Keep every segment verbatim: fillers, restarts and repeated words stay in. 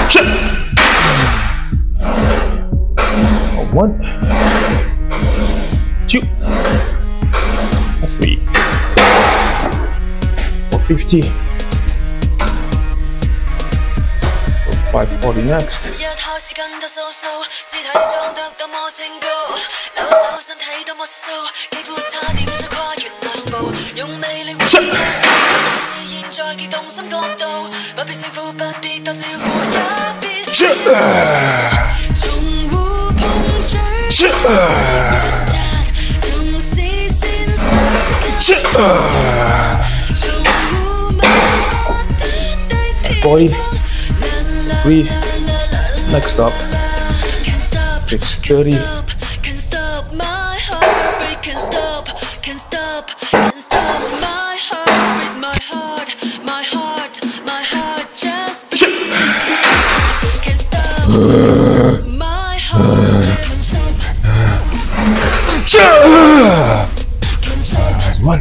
One, two, three, four fifty, five forty next. forty, three, next up, six thirty, that's one.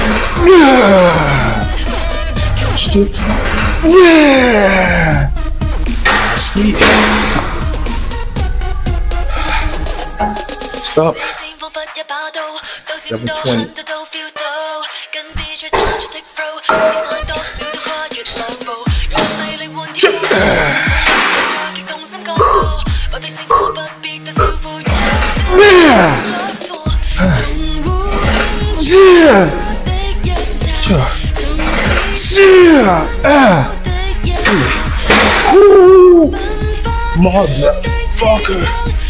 Two. Yeah. Sleep. Stop. seven twenty. Motherfucker.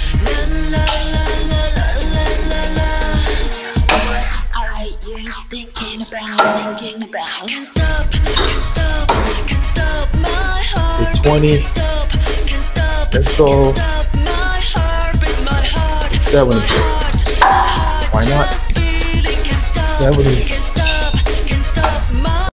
twenty. Let's go. seventy. Why not? seventy.